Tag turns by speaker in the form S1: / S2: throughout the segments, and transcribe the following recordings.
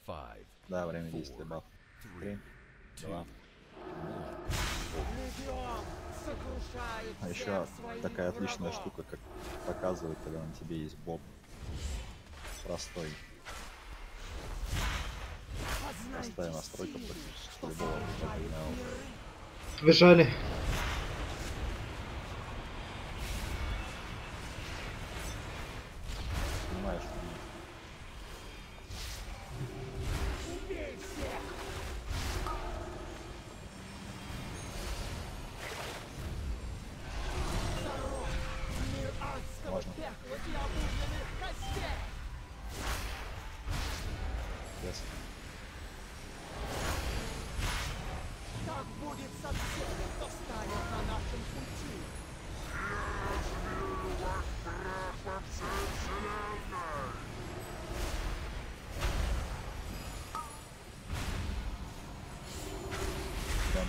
S1: Да, время действия баф. 3, 2. А еще такая отличная штука, как показывает, когда на тебе есть боб. Простой. Простая настройка практически любого оригинала.
S2: Бежали.
S1: Понимаешь, можно. Yes.
S3: Так будет со всеми, кто станет на нашем пути.
S1: Да.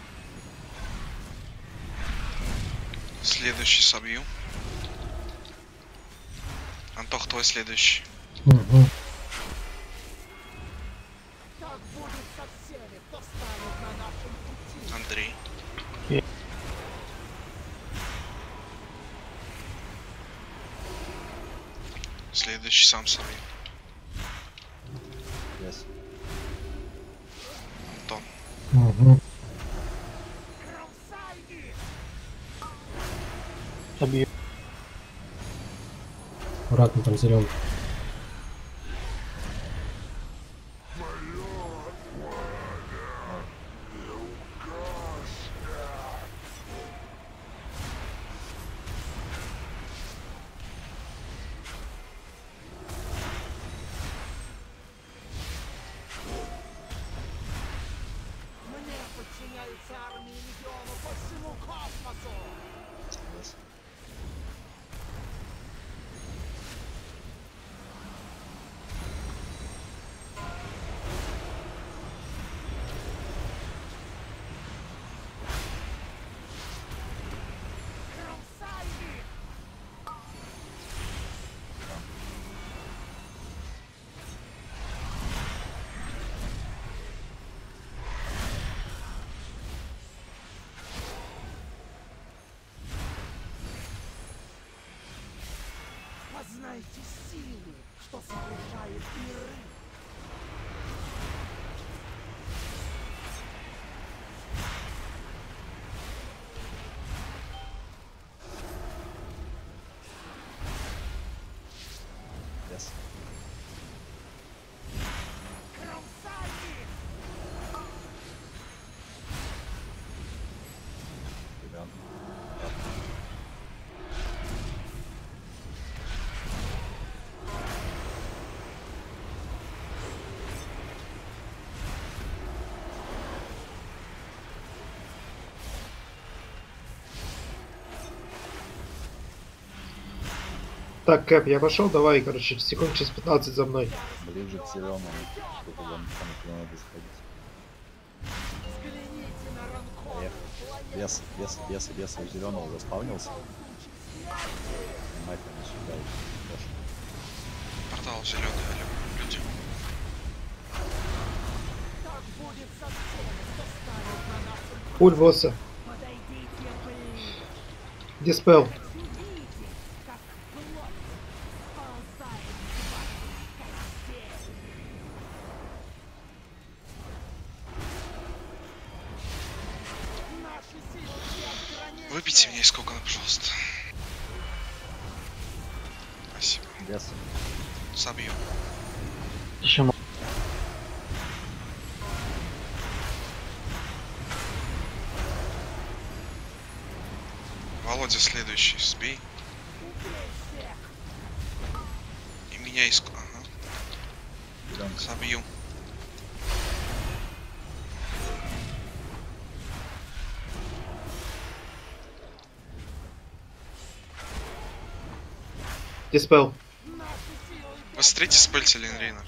S4: Следующий собью. Антох, твой следующий.
S2: Угу.
S3: Так будет со всеми, кто станет на нашем пути.
S4: Андрей. Следующий сам собью.
S1: Yes.
S4: Антон.
S2: Угу.
S3: Кромсай их!
S2: Собью. Аккуратно, там зеленый.
S3: Мне подчиняются армии легиона по всему космосу.
S1: Yes.
S3: Кромсай их! Познайте силу, что сокрушает миры.
S1: Yes.
S3: Кромсай их!
S1: Ребят.
S2: Так, Кэп, я пошел, давай, короче, секунд через 15 за мной.
S1: Ближе к зеленому. Что-то вам там надо сходить.
S3: Взгляните на ранков.
S1: Поехали. Вес у зеленого заспавнился. Внимательно сюда. Тоже.
S4: Портал зеленый, алло, люди.
S3: Так будет со всеми, кто станет на нашем пути.
S2: Пуль босса.
S3: Подойдите ближе.
S2: Диспел.
S3: Увидите, как плоть сползает с ваших костей. Наши силы безграничны.
S4: Выпейте мне из кокона, пожалуйста. Спасибо.
S1: Yes.
S4: Собью.
S2: Еще
S4: Володя следующий. Сбей. И меня из... Ага.
S1: Зеленый.
S4: Собью.
S2: Диспел.
S3: Наши силы
S4: Вы смотрите спельте Ленрина.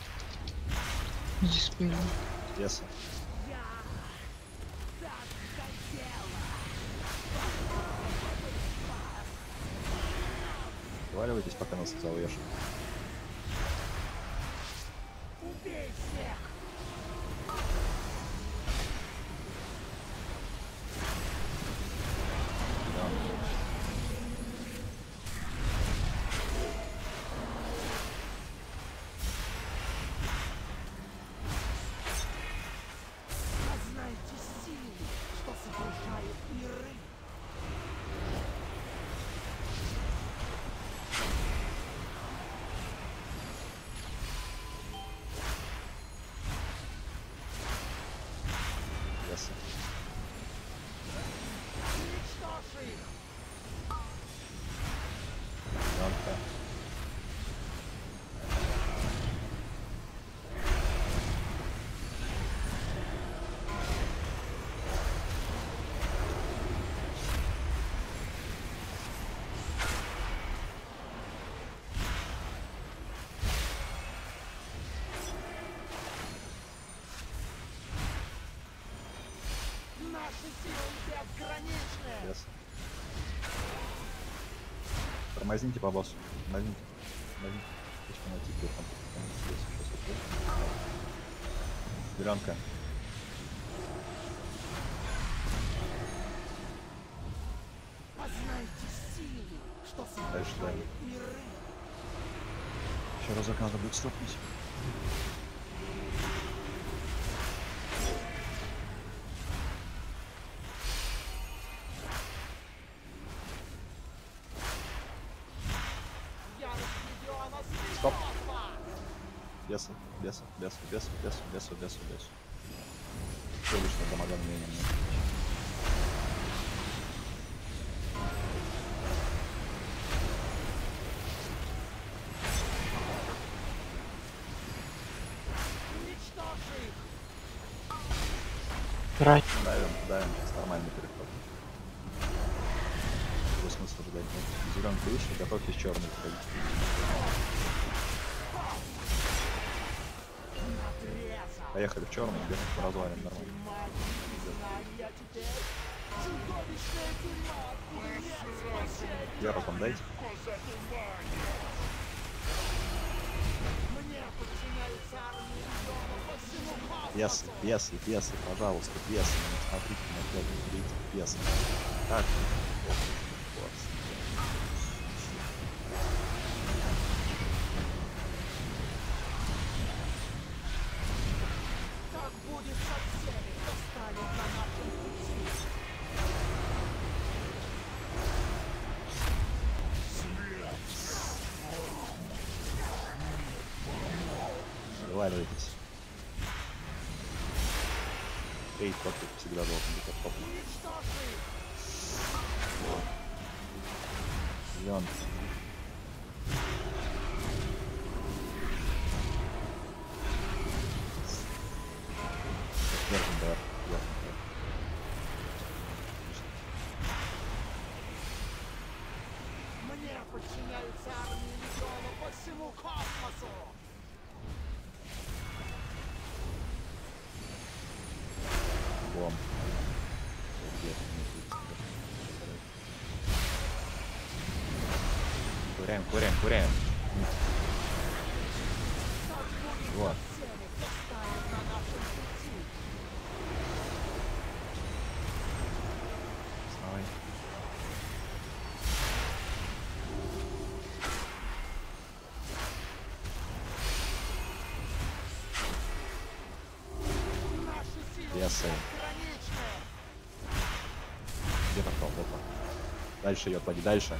S1: Yes.
S3: я так хотела.
S1: Валивайтесь, пока нас завешен.
S3: Убейте!
S1: Тормозните по боссу. Тормозните. Тормозните. Точно найти, где там. Зеленка.
S3: Познайте силу, что
S1: Дальше, да.
S3: создает миры.
S1: Еще разок надо будет стопнуть.
S3: Ярость легиона
S1: Стоп.
S3: сберет вас.
S1: Бесы, бесы, бесы, бесы, бесы, бесы, бесы, бесы. Все лишнее дамага мне не нужно.
S3: Уничтожи их.
S2: Рай.
S1: Давим, давим, сейчас нормальный переход. Его смысл ждать нет. Зеленка вышли, готовьтесь черный входить.
S3: Отрезал.
S1: Поехали в черный, где развалим нормально.
S3: Знаю я теперь. Чудовищная тюрьма. Нет спасения.
S1: Яру там дайте.
S3: Мне подчиняются армии легиона по всему
S1: Пьесы,
S3: космосу.
S1: пьесы, пьесы, пожалуйста, пьесы. Не смотрите на это, смотрите пьесы. Так. Вот.
S3: Так будет со всеми, кто станет на нашем пути.
S1: Заваливайтесь. Эй, топик всегда должен быть оттоплен.
S3: Уничтожи их.
S1: Зелен. Держим, да.
S3: Мне подчиняются армии легиона по всему космосу.
S1: Бом. Куряем, куряем, куряем.
S3: Так будет
S1: Вот.
S3: со всеми, кто станет на нашем пути.
S1: Вставай.
S3: Наши силы
S1: Ясно.
S3: безграничны.
S1: Где попал? Опа. Дальше ее отводи, дальше.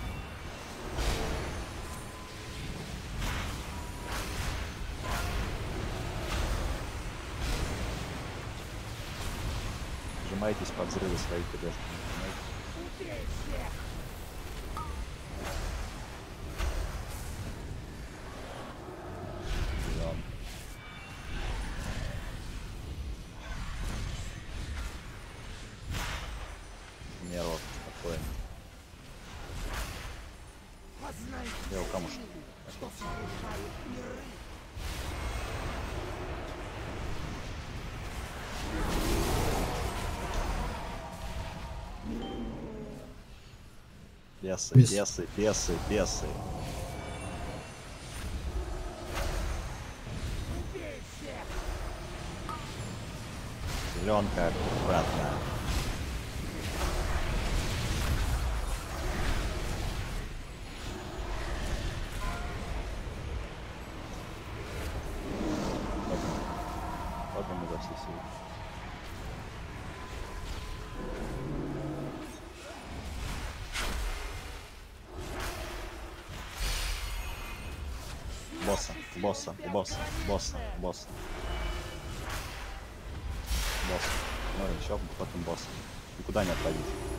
S1: Сжимайтесь под взрывы своих КДшек.
S3: Убей всех.
S1: Зелен. Нервов, спокойно.
S3: Познайте
S1: Я у камушка.
S3: силу, что совершает миры.
S1: Бесы,
S2: Бес.
S1: бесы, бесы, бесы.
S3: Убей всех.
S1: Зеленка аккуратно. Топим изо всей силы. Босса, босса, босса, босса, босса. Босс. Ну еще потом босса. Никуда не отходить.